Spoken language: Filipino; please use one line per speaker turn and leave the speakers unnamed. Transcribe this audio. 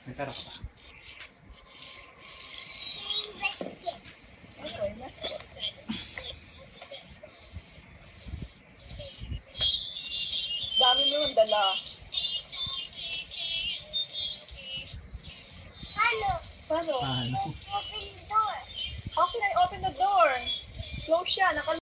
May pera ka ba?
Okay, basket. Dami mo yung dala.
Paano?
Paano?
Paano?
Open the door.
How can I open the door? Close siya.